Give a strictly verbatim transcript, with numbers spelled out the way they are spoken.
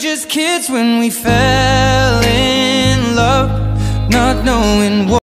just kids when we fell in love, not knowing what